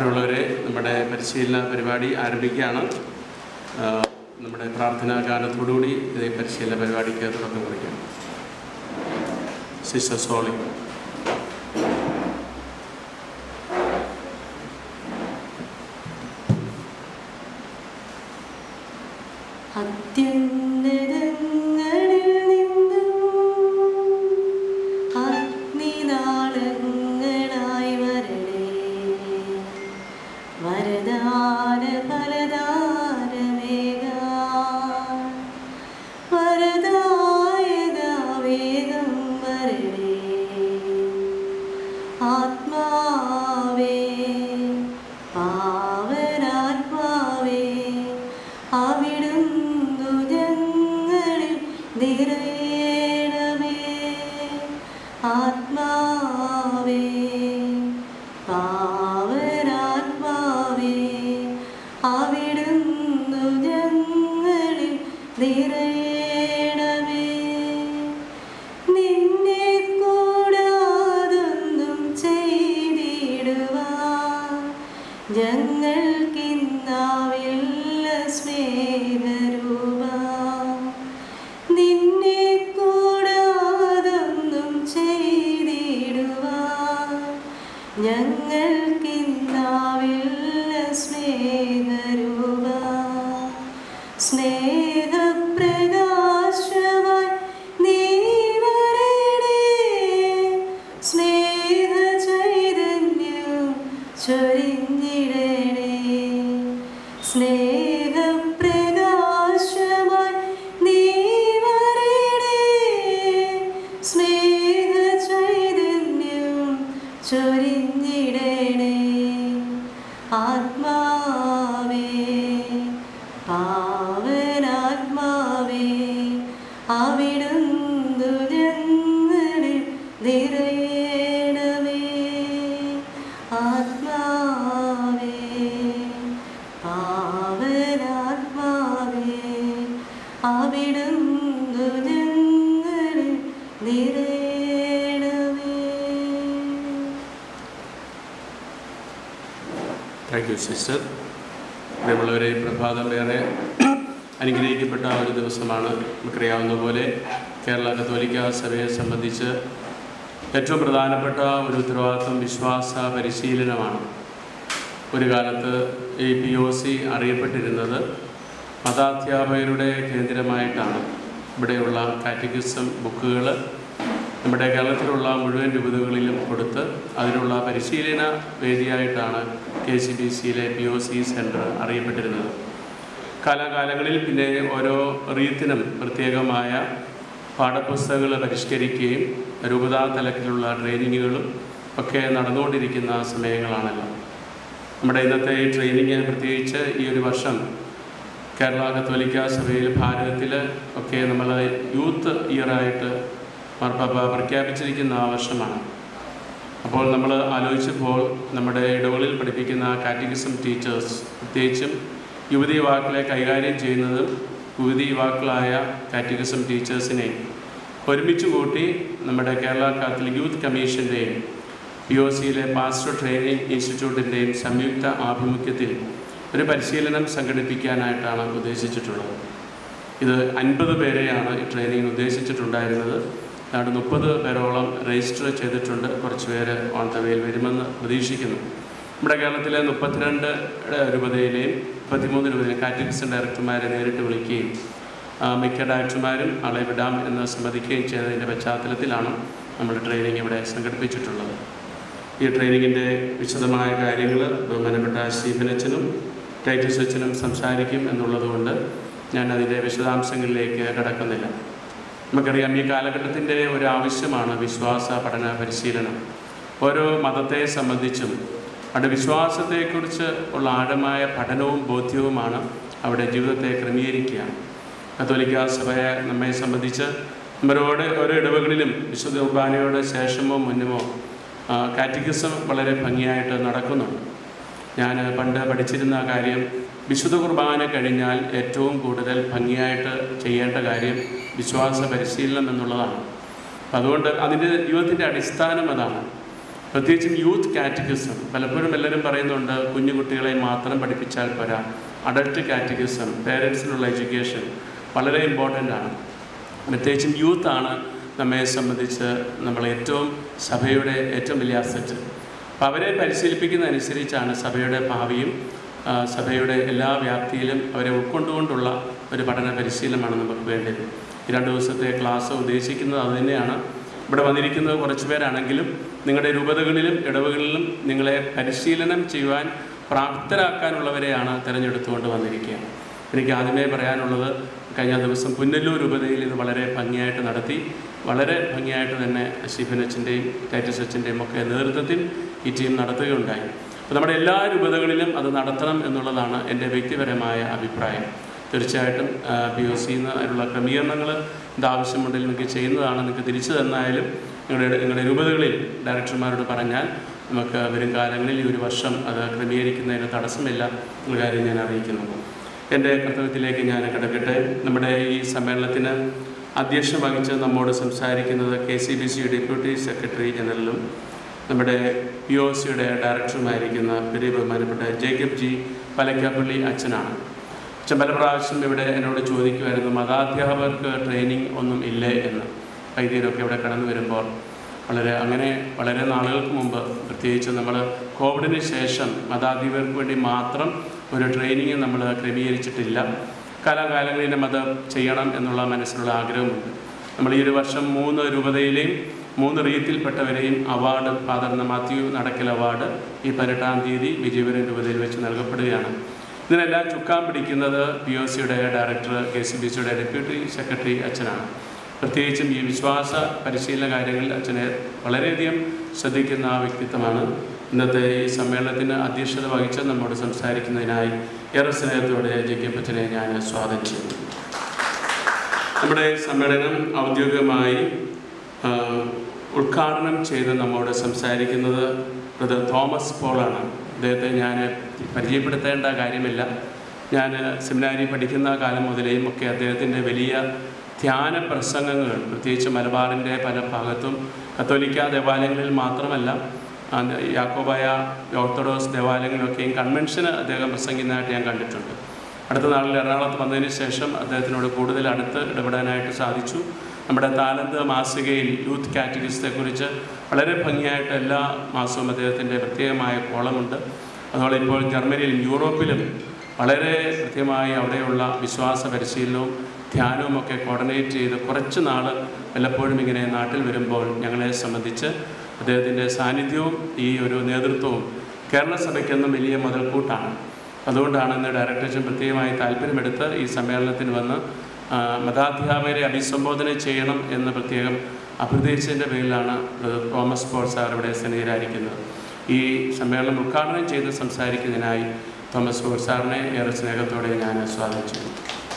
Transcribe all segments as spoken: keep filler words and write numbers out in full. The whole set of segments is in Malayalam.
പ്രിയമുള്ളവരെ, നമ്മുടെ പരിശീലന പരിപാടി ആരംഭിക്കുകയാണ്. നമ്മുടെ പ്രാർത്ഥനാ ഗാനത്തോടുകൂടി ഇതേ പരിശീലന പരിപാടിക്ക് തുടക്കം കുറിക്കാം. Sister Soly. Thank you sister. പ്രിയമുള്ളവരെ, പ്രഭാതം ഏറെ അനുഗ്രഹിക്കപ്പെട്ട ഒരു ദിവസമാണ്. നമുക്കറിയാവുന്ന പോലെ കേരള കത്തോലിക്ക സഭയെ സംബന്ധിച്ച് ഏറ്റവും പ്രധാനപ്പെട്ട ഒരു ഉത്തരവാദിത്വം വിശ്വാസ പരിശീലനമാണ്. ഒരു കാലത്ത് ഈ പി ഒ സി അറിയപ്പെട്ടിരുന്നത് മതാധ്യാപകരുടെ കേന്ദ്രമായിട്ടാണ്. ഇവിടെയുള്ള കാറ്റഗിസം ബുക്കുകൾ നമ്മുടെ കേരളത്തിലുള്ള മുഴുവൻ രൂപതകളിലും കൊടുത്ത് അതിനുള്ള പരിശീലന വേദിയായിട്ടാണ് കെ സി ബി സിയിലെ പി ഒ സി സെൻറ്റർ അറിയപ്പെട്ടിരുന്നത്. കാലാകാലങ്ങളിൽ പിന്നെ ഓരോ റീത്തിനും പ്രത്യേകമായ പാഠപുസ്തകങ്ങൾ പരിഷ്കരിക്കുകയും രൂപതാ തലത്തിലുള്ള ട്രെയിനിങ്ങുകളും ഒക്കെ നടന്നുകൊണ്ടിരിക്കുന്ന സമയങ്ങളാണല്ലോ. നമ്മുടെ ഇന്നത്തെ ഈ ട്രെയിനിങ്, പ്രത്യേകിച്ച് ഈ ഒരു വർഷം കേരള കത്തോലിക്ക സഭയിൽ ഭാരതത്തിൽ ഒക്കെ നമ്മൾ യൂത്ത് ഇയറായിട്ട് മാർപ്പാപ്പ പ്രഖ്യാപിച്ചിരിക്കുന്ന ആ വർഷമാണ്. അപ്പോൾ നമ്മൾ ആലോചിച്ചപ്പോൾ നമ്മുടെ ഇടവകളിൽ പഠിപ്പിക്കുന്ന കാറ്റഗിസം ടീച്ചേഴ്സ്, പ്രത്യേകിച്ചും യുവതി യുവാക്കളെ കൈകാര്യം ചെയ്യുന്നതും യുവതി യുവാക്കളായ കാറ്റഗിസം ടീച്ചേഴ്സിനെ ഒരുമിച്ച് കൂട്ടി നമ്മുടെ കേരള കാത്തലിക് യൂത്ത് കമ്മീഷൻ്റെയും പി ഒ സിയിലെ പാസ്റ്റർ ട്രെയിനിങ് ഇൻസ്റ്റിറ്റ്യൂട്ടിൻ്റെയും സംയുക്ത ആഭിമുഖ്യത്തിൽ ഒരു പരിശീലനം സംഘടിപ്പിക്കാനായിട്ടാണ് ഉദ്ദേശിച്ചിട്ടുള്ളത്. ഇത് അൻപത് പേരെയാണ് ഈ ട്രെയിനിങ് ഉദ്ദേശിച്ചിട്ടുണ്ടായിരുന്നത്. ഏതാണ്ട് മുപ്പത് പേരോളം രജിസ്റ്റർ ചെയ്തിട്ടുണ്ട്. കുറച്ച് പേര് ഓൺ ദ വേയിൽ വരുമെന്ന് പ്രതീക്ഷിക്കുന്നു. നമ്മുടെ കേരളത്തിലെ മുപ്പത്തിരണ്ട് രൂപതയിലെയും മുപ്പത്തിമൂന്ന് രൂപതയിലെയും കാറ്റഗിസം ഡയറക്ടർമാരെ നേരിട്ട് വിളിക്കുകയും മിക്ക ഡയറക്ടർമാരും ആളെ വിടാം എന്ന് സമ്മതിക്കുകയും ചെയ്തതിൻ്റെ പശ്ചാത്തലത്തിലാണ് നമ്മൾ ട്രെയിനിങ് ഇവിടെ സംഘടിപ്പിച്ചിട്ടുള്ളത്. ഈ ട്രെയിനിങ്ങിൻ്റെ വിശദമായ കാര്യങ്ങൾ ബഹുമാനപ്പെട്ട സ്റ്റീഫൻ അച്ഛനും ടൈറ്റസ് അച്ഛനും സംസാരിക്കും എന്നുള്ളതുകൊണ്ട് ഞാൻ അതിൻ്റെ വിശദാംശങ്ങളിലേക്ക് കടക്കുന്നില്ല. നമുക്കറിയാം, ഈ കാലഘട്ടത്തിൻ്റെ ഒരു ആവശ്യമാണ് വിശ്വാസ പഠന പരിശീലനം. ഓരോ മതത്തെ സംബന്ധിച്ചും അവിടെ വിശ്വാസത്തെക്കുറിച്ച് ഉള്ള ആഴമായ പഠനവും ബോധ്യവുമാണ് അവിടെ ജീവിതത്തെ ക്രമീകരിക്കുക. കത്തോലിക്ക സഭയെ നമ്മെ സംബന്ധിച്ച് നമ്മളോട് ഓരോ ഇടവകളിലും വിശുദ്ധ കുർബാനയുടെ ശേഷമോ മുന്നുമോ കാറ്റഗിസം വളരെ ഭംഗിയായിട്ട് നടക്കുന്നുണ്ട്. ഞാൻ പണ്ട് പഠിച്ചിരുന്ന കാര്യം, വിശുദ്ധ കുർബാന കഴിഞ്ഞാൽ ഏറ്റവും കൂടുതൽ ഭംഗിയായിട്ട് ചെയ്യേണ്ട കാര്യം വിശ്വാസ പരിശീലനം എന്നുള്ളതാണ്. അതുകൊണ്ട് അതിൻ്റെ ജീവിതത്തിൻ്റെ അടിസ്ഥാനം അതാണ്. പ്രത്യേകിച്ചും യൂത്ത് കാറ്റഗിസം. പലപ്പോഴും എല്ലാവരും പറയുന്നുണ്ട് കുഞ്ഞു കുട്ടികളെ മാത്രം പഠിപ്പിച്ചാൽ പോരാ, അഡൾട്ട് കാറ്റഗിസം, പേരൻസിനുള്ള എഡ്യൂക്കേഷൻ വളരെ ഇമ്പോർട്ടൻ്റ് ആണ്. പ്രത്യേകിച്ചും യൂത്താണ് നമ്മെ സംബന്ധിച്ച് നമ്മൾ ഏറ്റവും സഭയുടെ ഏറ്റവും വലിയ അസറ്റ്. അപ്പോൾ അവരെ പരിശീലിപ്പിക്കുന്നതനുസരിച്ചാണ് സഭയുടെ ഭാവിയും സഭയുടെ എല്ലാ വ്യാപ്തിയിലും അവരെ ഉൾക്കൊണ്ടുകൊണ്ടുള്ള ഒരു പഠന പരിശീലനമാണ് നമുക്ക് വേണ്ടത്. ഈ രണ്ട് ദിവസത്തെ ക്ലാസ് ഉദ്ദേശിക്കുന്നത് അതുതന്നെയാണ്. ഇവിടെ വന്നിരിക്കുന്നത് കുറച്ച് പേരാണെങ്കിലും നിങ്ങളുടെ രൂപതകളിലും ഇടവകളിലും നിങ്ങളെ പരിശീലനം ചെയ്യുവാൻ പ്രാപ്തരാക്കാനുള്ളവരെയാണ് തിരഞ്ഞെടുത്തുകൊണ്ട് വന്നിരിക്കുക. എനിക്ക് ആദ്യമേ പറയാനുള്ളത്, കഴിഞ്ഞ ദിവസം പുനലൂർ രൂപതയിൽ ഇത് വളരെ ഭംഗിയായിട്ട് നടത്തി. വളരെ ഭംഗിയായിട്ട് തന്നെ സ്റ്റീഫൻ അച്ഛൻ്റെയും ടൈറ്റസ് അച്ഛൻ്റെയും ഒക്കെ നേതൃത്വത്തിൽ ഈ ടീം നടത്തുകയുണ്ടായി. അപ്പോൾ നമ്മുടെ എല്ലാ രൂപതകളിലും അത് നടത്തണം എന്നുള്ളതാണ് എൻ്റെ വ്യക്തിപരമായ അഭിപ്രായം. തീർച്ചയായിട്ടും പി ഒ സിന്ന് അതിനുള്ള ക്രമീകരണങ്ങൾ എന്താവശ്യമുണ്ടെങ്കിൽ നിങ്ങൾക്ക് ചെയ്യുന്നതാണ്. നിങ്ങൾക്ക് തിരിച്ചു തന്നായാലും നിങ്ങളുടെ നിങ്ങളുടെ രൂപതകളിൽ ഡയറക്ടർമാരോട് പറഞ്ഞാൽ നമുക്ക് വരും കാലങ്ങളിൽ ഈ ഒരു വർഷം അത് ക്രമീകരിക്കുന്നതിന് തടസ്സമില്ല എന്ന കാര്യം ഞാൻ അറിയിക്കുന്നു. എൻ്റെ കർത്തവ്യത്തിലേക്ക് ഞാൻ കിടക്കട്ടെ. നമ്മുടെ ഈ സമ്മേളനത്തിന് അധ്യക്ഷം വഹിച്ച് നമ്മോട് സംസാരിക്കുന്നത് K C B C deputy secretary ജനറലും നമ്മുടെ പി ഒ സിയുടെ ഡയറക്ടറുമായിരിക്കുന്ന പെരിയ ബഹുമാനപ്പെട്ട ജേക്കബ് ജി പലക്കാപ്പള്ളി അച്ഛനാണ്. അച്ഛൻ പല പ്രാവശ്യം ഇവിടെ എന്നോട് ചോദിക്കുമായിരുന്നു, മതാധ്യാപകർക്ക് ട്രെയിനിങ് ഒന്നും ഇല്ലേ എന്ന്. വൈദ്യരൊക്കെ ഇവിടെ കടന്നു വരുമ്പോൾ വളരെ അങ്ങനെ വളരെ നാളുകൾക്ക് മുമ്പ്, പ്രത്യേകിച്ച് നമ്മൾ കോവിഡിന് ശേഷം മതാധ്യാപകർക്ക് വേണ്ടി മാത്രം ഒരു ട്രെയിനിങ് നമ്മൾ ക്രമീകരിച്ചിട്ടില്ല. കാലാകാലങ്ങളിൽ അത് ചെയ്യണം എന്നുള്ള മനസ്സിലുള്ള ആഗ്രഹമുണ്ട്. നമ്മൾ ഈ ഒരു വർഷം മൂന്ന് രൂപതയിലെയും മൂന്ന് റീത്തിൽപ്പെട്ടവരെയും award, father Mathew Nadakkal award ഈ പതിനെട്ടാം തീയതി വിജയപുരം രൂപതയിൽ വെച്ച് നൽകപ്പെടുകയാണ്. ഇതിനെല്ലാം ചുക്കാൻ പിടിക്കുന്നത് പി ഒ സിയുടെ ഡയറക്ടർ, കെ സി ബി സിയുടെ ഡെപ്യൂട്ടി സെക്രട്ടറി അച്ഛനാണ്. പ്രത്യേകിച്ചും ഈ വിശ്വാസ പരിശീലന കാര്യങ്ങളിൽ അച്ഛനെ വളരെയധികം ശ്രദ്ധിക്കുന്ന ആ വ്യക്തിത്വമാണ്. ഇന്നത്തെ ഈ സമ്മേളനത്തിന് അധ്യക്ഷത വഹിച്ച് നമ്മോട് സംസാരിക്കുന്നതിനായി ഏറെ സ്നേഹത്തോടെ ജേക്കബ് അച്ഛനെ ഞാൻ സ്വാഗതം ചെയ്യുന്നു. നമ്മുടെ സമ്മേളനം ഔദ്യോഗികമായി ഉദ്ഘാടനം ചെയ്ത് നമ്മോട് സംസാരിക്കുന്നത് ബ്രദർ തോമസ് പോളാണ്. അദ്ദേഹത്തെ ഞാൻ പരിചയപ്പെടുത്തേണ്ട കാര്യമില്ല. ഞാൻ സെമിനാരി പഠിക്കുന്ന കാലം മുതലേയും ഒക്കെ അദ്ദേഹത്തിൻ്റെ വലിയ ധ്യാന പ്രസംഗങ്ങൾ, പ്രത്യേകിച്ച് മലബാറിൻ്റെ പല ഭാഗത്തും കത്തോലിക്ക ദേവാലയങ്ങളിൽ മാത്രമല്ല യാക്കോബായ ഓർത്തഡോക്സ് ദേവാലയങ്ങളിലൊക്കെയും കൺവെൻഷന് അദ്ദേഹം പ്രസംഗിക്കുന്നതായിട്ട് ഞാൻ കണ്ടിട്ടുണ്ട്. അടുത്ത നാളിൽ എറണാകുളത്ത് വന്നതിന് ശേഷം അദ്ദേഹത്തിനോട് കൂടുതൽ അടുത്ത് ഇടപെടാനായിട്ട് സാധിച്ചു. നമ്മുടെ താലന്ത് മാസികയിൽ യൂത്ത് കാറ്റഗിസത്തെക്കുറിച്ച് വളരെ ഭംഗിയായിട്ട് എല്ലാ മാസവും അദ്ദേഹത്തിൻ്റെ പ്രത്യേകമായ കോളമുണ്ട്. അതുപോലെ ഇപ്പോൾ ജർമ്മനിയിലും യൂറോപ്പിലും വളരെ കൃത്യമായി അവിടെയുള്ള വിശ്വാസ പരിശീലനവും ധ്യാനവും ഒക്കെ കോർഡിനേറ്റ് ചെയ്ത് കുറച്ച് നാൾ വല്ലപ്പോഴും ഇങ്ങനെ നാട്ടിൽ വരുമ്പോൾ ഞങ്ങളെ സംബന്ധിച്ച് അദ്ദേഹത്തിൻ്റെ സാന്നിധ്യവും ഈ ഒരു നേതൃത്വവും കേരള സഭയ്ക്കെന്നും വലിയ മുതൽക്കൂട്ടാണ്. അതുകൊണ്ടാണ് ഇന്ന് ഡയറക്ടറേഷൻ പ്രത്യേകമായി താല്പര്യമെടുത്ത് ഈ സമ്മേളനത്തിന് വന്ന് മതാധ്യാപകരെ അഭിസംബോധന ചെയ്യണം എന്ന് പ്രത്യേകം അഭ്യർത്ഥിച്ചതിൻ്റെ പേരിലാണ് തോമസ് പോൾ സാർ ഇവിടെ സന്നിഹിതരായിരിക്കുന്നത്. ഈ സമ്മേളനം ഉദ്ഘാടനം ചെയ്ത് സംസാരിക്കുന്നതിനായി തോമസ് പോൾ സാറിനെ ഏറെ സ്നേഹത്തോടെ ഞാൻ സ്വാഗതം ചെയ്യുന്നു.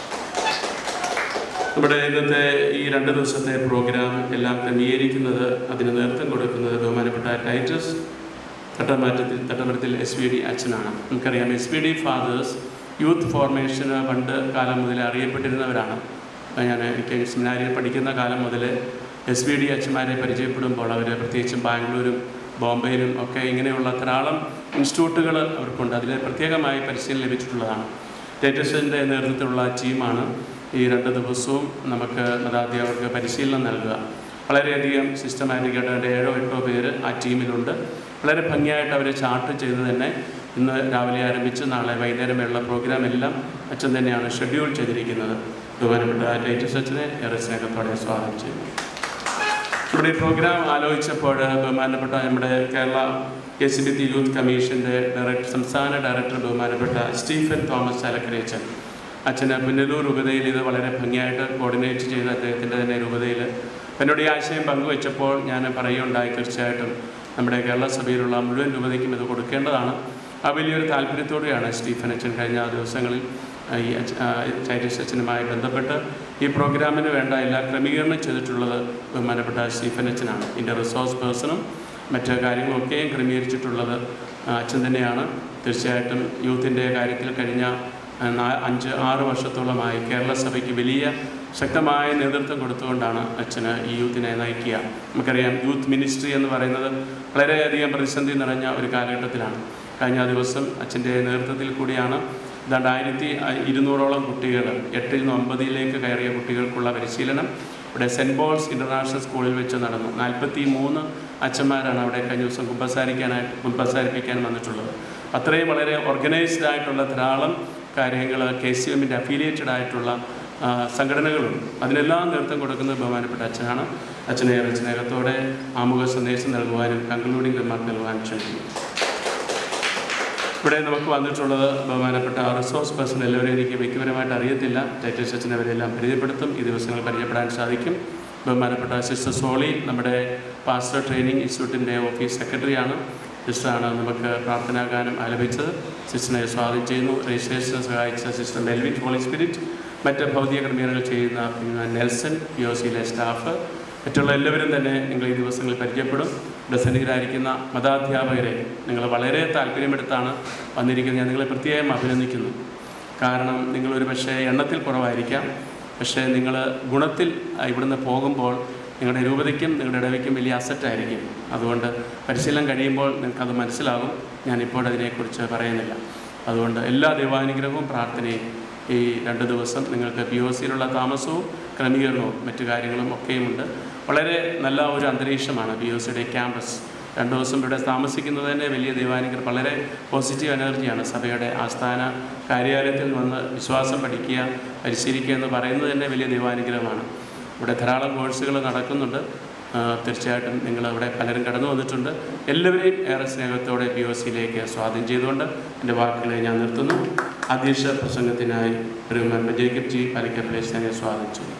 നമ്മുടെ ഇന്നത്തെ ഈ രണ്ട് ദിവസത്തെ പ്രോഗ്രാം എല്ലാം ക്രമീകരിക്കുന്നത്, അതിന് നേതൃത്വം കൊടുക്കുന്നത് ബഹുമാനപ്പെട്ട Titus Thattamattathil Thattamattathil S V D അച്ഛനാണ്. നമുക്കറിയാം, S V D fathers youth ഫോർമേഷന് പണ്ട് കാലം മുതൽ അറിയപ്പെട്ടിരുന്നവരാണ്. ഞാൻ എനിക്ക് സെമിനാരിയിൽ പഠിക്കുന്ന കാലം മുതൽ എസ് വി ഡി അച്ഛന്മാരെ പരിചയപ്പെടുമ്പോൾ അവർ പ്രത്യേകിച്ചും ബാംഗ്ലൂരും ബോംബെയിലും ഒക്കെ ഇങ്ങനെയുള്ള ധാരാളം ഇൻസ്റ്റിറ്റ്യൂട്ടുകൾ അവർക്കുണ്ട്. അതിൽ പ്രത്യേകമായി പരിശീലനം ലഭിച്ചിട്ടുള്ളതാണ്. ടൈറ്റസിൻ്റെ നേതൃത്വത്തിലുള്ള ടീമാണ് ഈ രണ്ട് ദിവസവും നമുക്ക് മതാധ്യാപകർക്ക് പരിശീലനം നൽകുക. വളരെയധികം സിസ്റ്റമാറ്റിക്കായിട്ട് ഏഴോ എട്ടോ പേര് ആ ടീമിലുണ്ട്. വളരെ ഭംഗിയായിട്ട് അവരെ ചാർട്ട് ചെയ്ത് തന്നെ ഇന്ന് രാവിലെ ആരംഭിച്ച് നാളെ വൈകുന്നേരം വരെയുള്ള പ്രോഗ്രാം എല്ലാം അച്ഛൻ തന്നെയാണ് ഷെഡ്യൂൾ ചെയ്തിരിക്കുന്നത്. ബഹുമാനപ്പെട്ട ടൈറ്റസ് അച്ഛനെ ഏറെ സ്നേഹത്തോടെ സ്വാഗതം ചെയ്യുന്നു. നമ്മുടെ ഈ പ്രോഗ്രാം ആലോചിച്ചപ്പോൾ ബഹുമാനപ്പെട്ട നമ്മുടെ Kerala K C B T youth കമ്മീഷൻ്റെ ഡയറക്ടർ സംസ്ഥാന ഡയറക്ടർ ബഹുമാനപ്പെട്ട സ്റ്റീഫൻ തോമസ് ചാലക്കരയച്ചൻ അച്ഛന് പുനലൂർ രൂപതയിൽ ഇത് വളരെ ഭംഗിയായിട്ട് കോർഡിനേറ്റ് ചെയ്ത് അദ്ദേഹത്തിൻ്റെ തന്നെ രൂപതയിൽ എന്നോട് ഈ ആശയം പങ്കുവച്ചപ്പോൾ ഞാൻ പറയുകയുണ്ടായി, തീർച്ചയായിട്ടും നമ്മുടെ കേരള സഭയിലുള്ള മുഴുവൻ രൂപതയ്ക്കും ഇത് കൊടുക്കേണ്ടതാണ്. ആ വലിയൊരു താല്പര്യത്തോടെയാണ് സ്റ്റീഫൻ അച്ഛൻ കഴിഞ്ഞ ദിവസങ്ങളിൽ ഈ ടൈറ്റസ് അച്ഛനുമായി ബന്ധപ്പെട്ട് ഈ പ്രോഗ്രാമിന് വേണ്ട എല്ലാ ക്രമീകരണം ചെയ്തിട്ടുള്ളത് ബഹുമാനപ്പെട്ട സ്റ്റീഫൻ അച്ഛനാണ്. ഇതിൻ്റെ റിസോഴ്സ് പേഴ്സണും മറ്റ് കാര്യങ്ങളൊക്കെയും ക്രമീകരിച്ചിട്ടുള്ളത് അച്ഛൻ തന്നെയാണ്. തീർച്ചയായിട്ടും യൂത്തിൻ്റെ കാര്യത്തിൽ കഴിഞ്ഞ അഞ്ച് ആറ് വർഷത്തോളമായി കേരള സഭയ്ക്ക് വലിയ ശക്തമായ നേതൃത്വം കൊടുത്തുകൊണ്ടാണ് അച്ഛന് ഈ യൂത്തിനെ നയിക്കുക. നമുക്കറിയാം, യൂത്ത് മിനിസ്ട്രി എന്ന് പറയുന്നത് വളരെയധികം പ്രതിസന്ധി നിറഞ്ഞ ഒരു കാലഘട്ടത്തിലാണ്. കഴിഞ്ഞ ദിവസം അച്ഛൻ്റെ നേതൃത്വത്തിൽ കൂടിയാണ് ഏതാണ്ട് ആയിരത്തി ഇരുന്നൂറോളം കുട്ടികൾ എട്ടിൽ നിന്ന് ഒമ്പതിലേക്ക് കയറിയ കുട്ടികൾക്കുള്ള പരിശീലനം ഇവിടെ സെൻറ്റ് പോൾസ് ഇൻ്റർനാഷണൽ സ്കൂളിൽ വെച്ച് നടന്നു. നാൽപ്പത്തി മൂന്ന് അച്ഛന്മാരാണ് അവിടെ കഴിഞ്ഞ ദിവസം കുമ്പസാരിക്കാനായിട്ട് കുമ്പസാരിപ്പിക്കാൻ വന്നിട്ടുള്ളത്. അത്രയും വളരെ ഓർഗനൈസ്ഡ് ആയിട്ടുള്ള ധാരാളം കാര്യങ്ങൾ കെ സി എമ്മിൻ്റെ അഫിലിയേറ്റഡ് ആയിട്ടുള്ള സംഘടനകളുണ്ട്. അതിനെല്ലാം നേതൃത്വം കൊടുക്കുന്നത് ബഹുമാനപ്പെട്ട അച്ഛനാണ്. അച്ഛനെ ഏറെ സ്നേഹത്തോടെ ആമുഖ സന്ദേശം നൽകുവാനും കൺക്ലൂഡിംഗ് റിമാർക്ക് നൽകുവാനും ക്ഷണിക്കുന്നു. ഇവിടെ നമുക്ക് വന്നിട്ടുള്ളത് ബഹുമാനപ്പെട്ട റിസോഴ്സ് പേഴ്സൺ. എല്ലാവരും എനിക്ക് വ്യക്തിപരമായിട്ട് അറിയത്തില്ല. ടൈറ്റസ് അച്ഛനെ അവരെല്ലാം പരിചയപ്പെടുത്തും. ഈ ദിവസങ്ങൾ പരിചയപ്പെടാൻ സാധിക്കും. ബഹുമാനപ്പെട്ട സിസ്റ്റർ സോളി നമ്മുടെ പാസ്റ്റർ ട്രെയിനിങ് ഇൻസ്റ്റിറ്റ്യൂട്ടിൻ്റെ ഓഫീസ് സെക്രട്ടറിയാണ്. സിസ്റ്ററാണ് നമുക്ക് പ്രാർത്ഥനാഗാനം ആലപിച്ചത്. സിസ്റ്ററിനെ സ്വാഗതം ചെയ്യുന്നു. രജിസ്ട്രേഷന് സഹായിച്ച സിസ്റ്റർ മെൽവിൻ ഹോളി സ്പിരിറ്റ്, മറ്റ് ഭൗതിക ക്രമീകരണങ്ങൾ ചെയ്യുന്ന നെൽസൺ, പി ഒ സിയിലെ സ്റ്റാഫ്, മറ്റുള്ള എല്ലാവരും തന്നെ നിങ്ങൾ ഈ ദിവസങ്ങളിൽ പരിചയപ്പെടും. ഇവിടെ സന്നിഹിതരായിരിക്കുന്ന മതാധ്യാപകരെ നിങ്ങൾ വളരെ താല്പര്യമെടുത്താണ് വന്നിരിക്കുന്നത്. ഞാൻ നിങ്ങളെ പ്രത്യേകം അഭിനന്ദിക്കുന്നു. കാരണം നിങ്ങളൊരു പക്ഷേ എണ്ണത്തിൽ കുറവായിരിക്കാം, പക്ഷേ നിങ്ങൾ ഗുണത്തിൽ ഇവിടുന്ന് പോകുമ്പോൾ നിങ്ങളുടെ രൂപതയ്ക്കും നിങ്ങളുടെ ഇടവയ്ക്കും വലിയ അസറ്റായിരിക്കും. അതുകൊണ്ട് പരിശീലനം കഴിയുമ്പോൾ നിങ്ങൾക്കത് മനസ്സിലാകും. ഞാനിപ്പോൾ അതിനെക്കുറിച്ച് പറയുന്നില്ല. അതുകൊണ്ട് എല്ലാ ദൈവാനുഗ്രഹവും പ്രാർത്ഥനയും ഈ രണ്ട് ദിവസം നിങ്ങൾക്ക് പി ഒ സിയിലുള്ള താമസവും ക്രമീകരണവും മറ്റു കാര്യങ്ങളും ഒക്കെയുമുണ്ട്. വളരെ നല്ല ഒരു അന്തരീക്ഷമാണ് പി ഒ സിയുടെ ക്യാമ്പസ്. രണ്ട് ദിവസം ഇവിടെ താമസിക്കുന്നത് തന്നെ വലിയ ദൈവാനുഗ്രഹം, വളരെ പോസിറ്റീവ് എനർജിയാണ്. സഭയുടെ ആസ്ഥാന കാര്യാലയത്തിൽ വന്ന് വിശ്വാസം പഠിക്കുക, പരിശീലിക്കുക എന്ന് പറയുന്നത് തന്നെ വലിയ ദൈവാനുഗ്രഹമാണ്. ഇവിടെ ധാരാളം കോഴ്സുകൾ നടക്കുന്നുണ്ട്. തീർച്ചയായിട്ടും നിങ്ങൾ അവിടെ പലരും കടന്നു വന്നിട്ടുണ്ട്. എല്ലാവരെയും ഏറെ സ്നേഹത്തോടെ പി ഒ സിയിലേക്ക് സ്വാഗതം ചെയ്തുകൊണ്ട് എൻ്റെ വാക്കുകളെ ഞാൻ നിർത്തുന്നു. അധ്യക്ഷ പ്രസംഗത്തിനായി ബഹുമാനപ്പെട്ട ജേക്കബ് ജി പാലക്കപ്പിലെ സ്വാഗതം ചെയ്തു.